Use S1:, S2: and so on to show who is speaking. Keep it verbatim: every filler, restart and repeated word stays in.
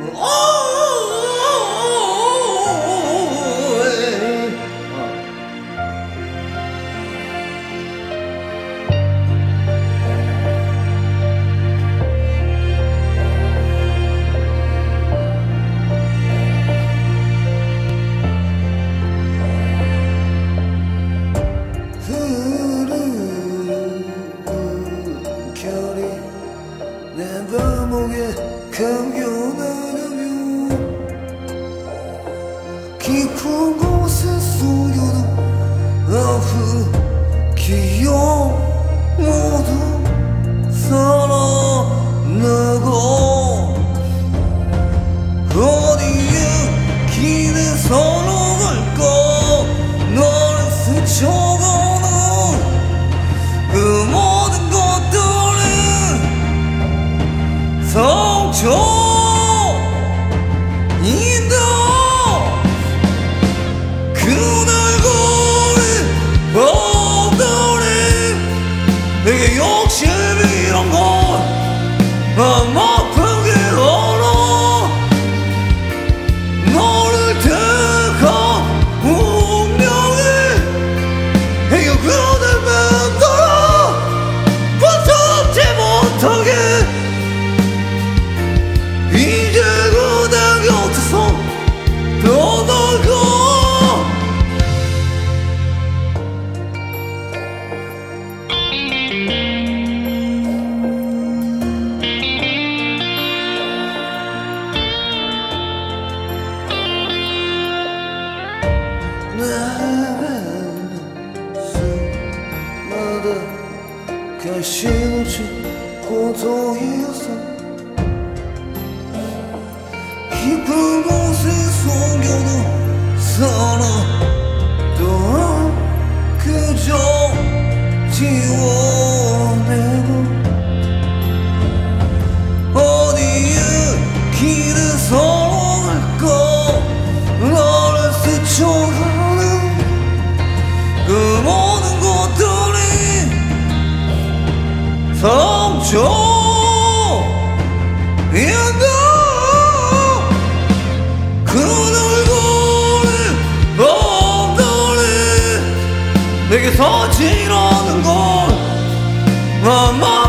S1: 내 발목에 감겨나가며 깊은 곳에 숨겨둔 아픈 기억 모두 살아나고 어디에 길에서 녹을까 너를 스쳐가는 그 모든 것들이 상처이다. 그날 거리 봄들이 내게 욕심이란 걸 맘 아프게 알아. 너를 택한 운명이 이거 그댈 만들어 벗어지 못하게 이제 그대 곁에서 떠나가. 나는 수마다 가시없이 고통이었어. 깊은 곳에 숨겨둔 사랑도 그저 지워내고 어디에 길에서 올까 너를 스쳐가는 그 모든 것들이 상처인가. 내게 서지라는 걸 맘